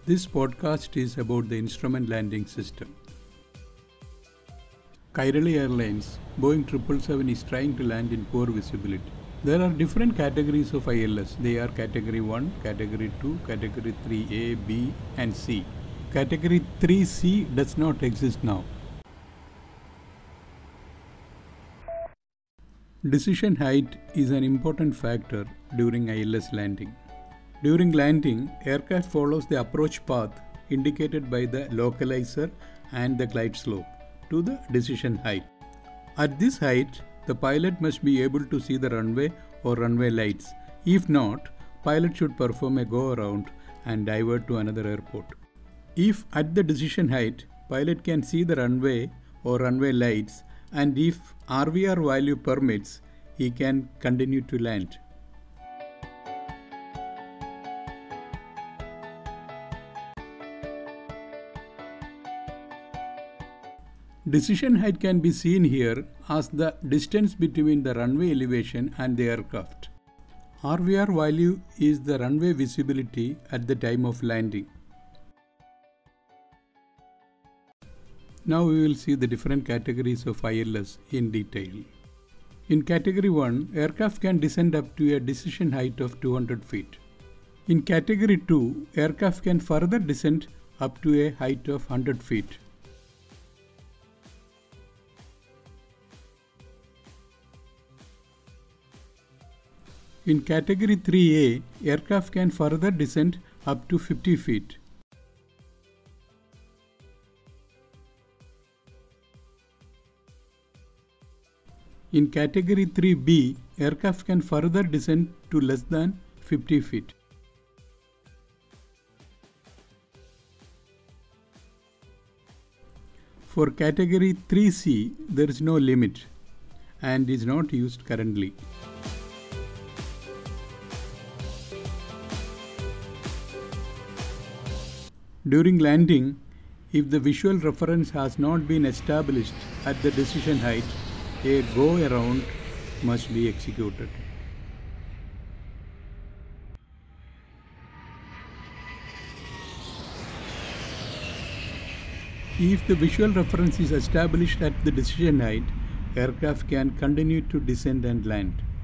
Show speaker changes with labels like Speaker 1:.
Speaker 1: This podcast is about the instrument landing system. Kairali Airlines Boeing 777 is trying to land in poor visibility. There are different categories of ILS. They are Category 1, Category 2, Category 3A, B and C. Category 3C does not exist now. Decision height is an important factor during ILS landing. During landing, aircraft follows the approach path indicated by the localizer and the glide slope to the decision height. At this height, the pilot must be able to see the runway or runway lights. If not, pilot should perform a go-around and divert to another airport. If at the decision height, pilot can see the runway or runway lights, and if RVR value permits, he can continue to land. Decision height can be seen here as the distance between the runway elevation and the aircraft. RVR value is the runway visibility at the time of landing. Now we will see the different categories of ILS in detail. In Category 1, aircraft can descend up to a decision height of 200 feet. In Category 2, aircraft can further descend up to a height of 100 feet. In Category 3A, aircraft can further descend up to 50 feet. In Category 3B, aircraft can further descend to less than 50 feet. For Category 3C, there is no limit and is not used currently. During landing, if the visual reference has not been established at the decision height, a go-around must be executed. If the visual reference is established at the decision height, aircraft can continue to descend and land.